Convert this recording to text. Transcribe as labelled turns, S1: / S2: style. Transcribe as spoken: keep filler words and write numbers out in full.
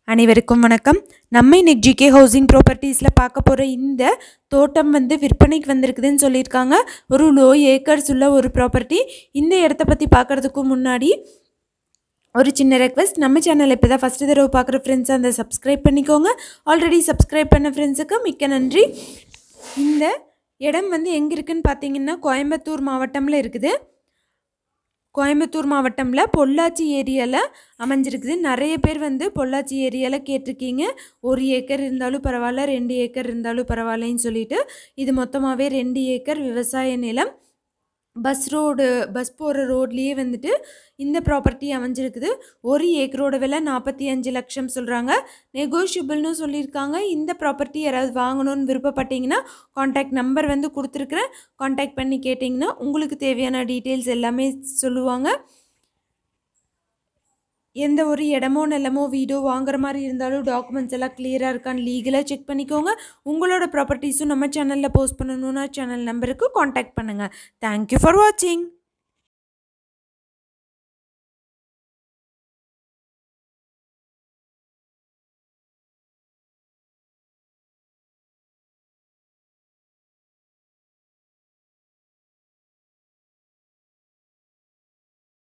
S1: அனைவருக்கும் வணக்கம். நம்ம இன்னைக்கு ஜிகே ஹவுசிங் ப்ராப்பர்ட்டிஸில் பார்க்க போகிற இந்த தோட்டம் வந்து விற்பனைக்கு வந்திருக்குதுன்னு சொல்லியிருக்காங்க. ஒரு லோ ஏக்கர்ஸ் உள்ள ஒரு ப்ராப்பர்ட்டி. இந்த இடத்த பற்றி பார்க்குறதுக்கு முன்னாடி ஒரு சின்ன ரெக்வெஸ்ட், நம்ம சேனல் இப்போ தான் ஃபஸ்ட்டு தடவை பார்க்குற ஃப்ரெண்ட்ஸ் அந்த சப்ஸ்கிரைப் பண்ணிக்கோங்க. ஆல்ரெடி சப்ஸ்கிரைப் பண்ண ஃப்ரெண்ட்ஸுக்கு மிக்க நன்றி. இந்த இடம் வந்து எங்கே இருக்குதுன்னு பார்த்தீங்கன்னா கோயம்புத்தூர் மாவட்டமில் இருக்குது. கோயம்புத்தூர் மாவட்டமில் பொள்ளாச்சி ஏரியாவில் அமைஞ்சிருக்குது. நிறைய பேர் வந்து பொள்ளாச்சி ஏரியாவில் கேட்டிருக்கீங்க. ஒரு ஏக்கர் இருந்தாலும் பரவாயில்ல, ரெண்டு ஏக்கர் இருந்தாலும் பரவாயில்லன்னு சொல்லிட்டு இது மொத்தமாகவே ரெண்டு ஏக்கர் விவசாய நிலம். பஸ் ரோடு பஸ் போகிற ரோட்லேயே வந்துட்டு இந்த ப்ராப்பர்ட்டி அமைஞ்சிருக்குது. ஒரு ஏக்கரோட விலை நாற்பத்தி அஞ்சு லட்சம் சொல்கிறாங்க. நெகோஷியபிள்னு சொல்லியிருக்காங்க. இந்த ப்ராப்பர்ட்டி யாராவது வாங்கணும்னு விருப்பப்பட்டீங்கன்னா காண்டாக்ட் நம்பர் வந்து கொடுத்துருக்குறேன். காண்டாக்ட் பண்ணி கேட்டிங்கன்னா உங்களுக்கு தேவையான டீட்டெயில்ஸ் எல்லாமே சொல்லுவாங்க. எந்த ஒரு இடமோ நிலமோ வீடோ வாங்குற மாதிரி இருந்தாலும் டாக்குமெண்ட்ஸ் எல்லாம் கிளியராக இருக்கான்னு லீகலாக செக் பண்ணிக்கோங்க. உங்களோட ப்ராப்பர்ட்டிஸும் நம்ம சேனலில் போஸ்ட் பண்ணணுன்னா சேனல் நம்பருக்கு காண்டாக்ட் பண்ணுங்கள். தேங்க்யூ ஃபார் வாட்சிங்.